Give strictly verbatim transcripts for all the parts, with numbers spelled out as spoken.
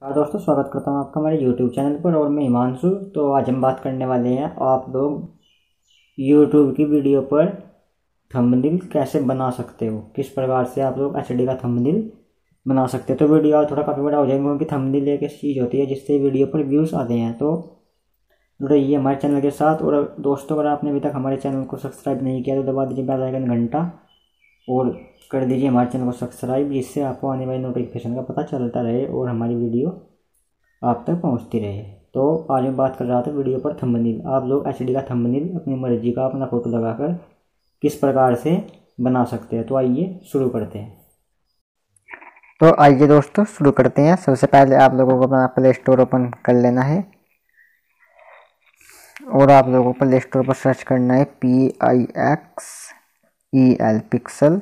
हाँ दोस्तों, स्वागत करता हूँ आपका हमारे यूट्यूब चैनल पर। और मैं हिमांशु। तो आज हम बात करने वाले हैं आप लोग यूट्यूब की वीडियो पर थंबनेल कैसे बना सकते हो, किस प्रकार से आप लोग एचडी का थंबनेल बना सकते हो। तो वीडियो थोड़ा काफ़ी बड़ा हो जाएगा क्योंकि थंबनेल एक ऐसी चीज़ होती है जिससे वीडियो पर व्यूज़ आते हैं। तो जुड़िए हमारे चैनल के साथ। और दोस्तों, अगर आपने अभी तक हमारे चैनल को सब्सक्राइब नहीं किया तो दबा दीजिए बेल आइकन घंटा और कर दीजिए हमारे चैनल को सब्सक्राइब, जिससे आपको आने वाली नोटिफिकेशन का पता चलता रहे और हमारी वीडियो आप तक पहुंचती रहे। तो आज मैं बात कर रहा था वीडियो पर थंबनेल। आप लोग एचडी का थंबनेल अपनी मर्जी का अपना फ़ोटो लगाकर किस प्रकार से बना सकते हैं। तो आइए शुरू करते हैं। तो आइए दोस्तों शुरू करते हैं। सबसे पहले आप लोगों को अपना प्ले स्टोर ओपन कर लेना है और आप लोगों को प्ले स्टोर पर सर्च करना है P I X E L pixel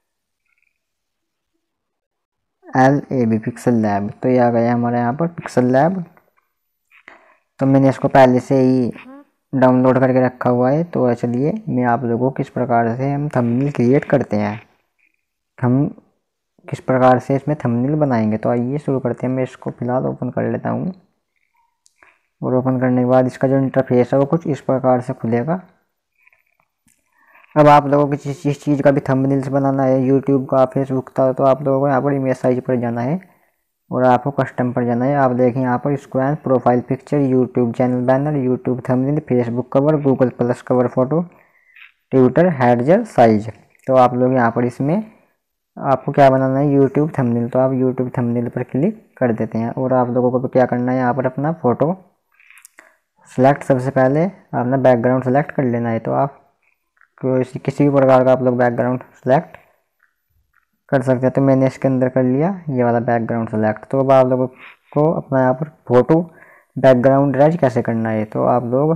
L A B pixel lab. तो ये आ गया हमारे यहाँ पर पिक्सल लैब। तो मैंने इसको पहले से ही डाउनलोड करके रखा हुआ है। तो चलिए मैं आप लोगों को किस प्रकार से हम थंबनेल क्रिएट करते हैं, हम किस प्रकार से इसमें थंबनेल बनाएंगे। तो आइए शुरू करते हैं। मैं इसको फिलहाल ओपन कर लेता हूँ और ओपन करने के बाद इसका जो इंटरफेस है वो कुछ इस प्रकार से खुलेगा। अब आप लोगों को जिस जिस चीज़ का भी थंबनेल्स बनाना है, यूट्यूब का, फेसबुक का, तो आप लोगों को यहाँ पर इमेज साइज पर जाना है और आपको कस्टम पर जाना है। आप देखें यहाँ पर square, profile picture, YouTube channel banner, YouTube thumbnail, Facebook cover, Google plus cover photo, Twitter header size. तो आप लोग यहाँ पर इसमें आपको क्या बनाना है, यूट्यूब थंबनेल। तो आप यूट्यूब थंबनेल पर क्लिक कर देते हैं और आप लोगों को क्या करना है, यहाँ पर अपना फ़ोटो सेलेक्ट, सबसे पहले अपना बैकग्राउंड सेलेक्ट कर लेना है। तो आप किसी किसी भी प्रकार का आप लोग बैकग्राउंड सेलेक्ट कर सकते हैं। तो मैंने इसके अंदर कर लिया ये वाला बैकग्राउंड सेलेक्ट। तो अब आप लोगों को अपना यहाँ पर फोटो बैकग्राउंड रेज कैसे करना है, तो आप लोग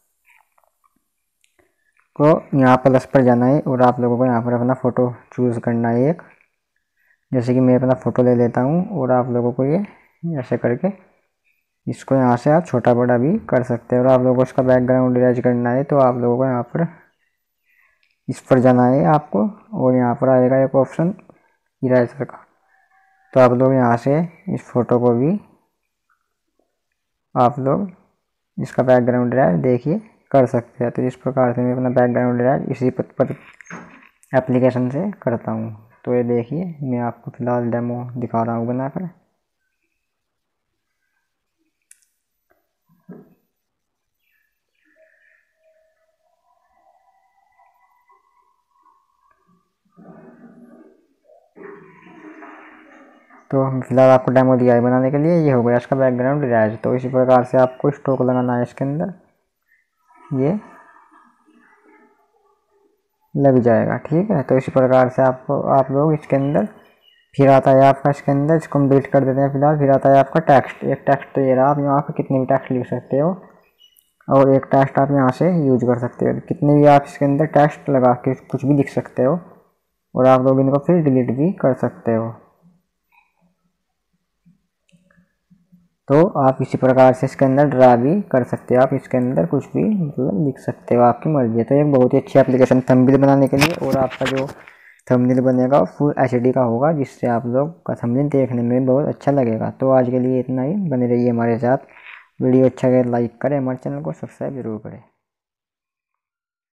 को यहाँ प्लस पर जाना है और आप लोगों को यहाँ पर अपना फ़ोटो चूज़ करना है एक। जैसे कि मैं अपना फ़ोटो ले लेता हूँ और आप लोगों को ये ऐसे करके इसको यहाँ से आप छोटा बड़ा भी कर सकते हैं। और आप लोगों को इसका बैकग्राउंड रेज करना है। तो आप लोगों को यहाँ पर इस पर जाना है आपको और यहाँ पर आएगा एक ऑप्शन इरेजर का। तो आप लोग यहाँ से इस फोटो को भी आप लोग इसका बैकग्राउंड रेज देखिए कर सकते हैं। तो इस प्रकार से मैं अपना बैकग्राउंड रेज इसी पर एप्लीकेशन से करता हूँ। तो ये देखिए मैं आपको फिलहाल डेमो दिखा रहा हूँ बनाकर। तो हम फिलहाल आपको डेमो दिया है बनाने के लिए। ये हो गया इसका बैकग्राउंड रेज। तो इसी प्रकार से आपको स्ट्रोक लगाना है इसके अंदर, ये लग जाएगा। ठीक है, तो इसी प्रकार से आपको आप लोग इसके अंदर फिर आता है आपका इसके अंदर, इसको हम डिलीट कर देते हैं फिलहाल। फिर आता है आपका टेक्स्ट। एक टेक्स्ट तो ये रहा, आप यहाँ पर कितने भी टेक्स्ट लिख सकते हो और एक टेक्स्ट आप यहाँ से यूज कर सकते हो। कितने भी आप इसके अंदर टेक्स्ट लगा के कुछ भी लिख सकते हो और आप लोग इनको फिर डिलीट भी कर सकते हो। तो आप इसी प्रकार से इसके अंदर ड्रा भी कर सकते हो, आप इसके अंदर कुछ भी मतलब लिख सकते हो, आपकी मर्जी है। तो एक बहुत ही अच्छी एप्लीकेशन थंबनेल बनाने के लिए। और आपका जो थंबनेल बनेगा वो फुल एचडी का होगा, जिससे आप लोग का थंबनेल देखने में बहुत अच्छा लगेगा। तो आज के लिए इतना ही। बने रहिए हमारे साथ। वीडियो अच्छा लगे लाइक करें, हमारे चैनल को सब्सक्राइब जरूर करें।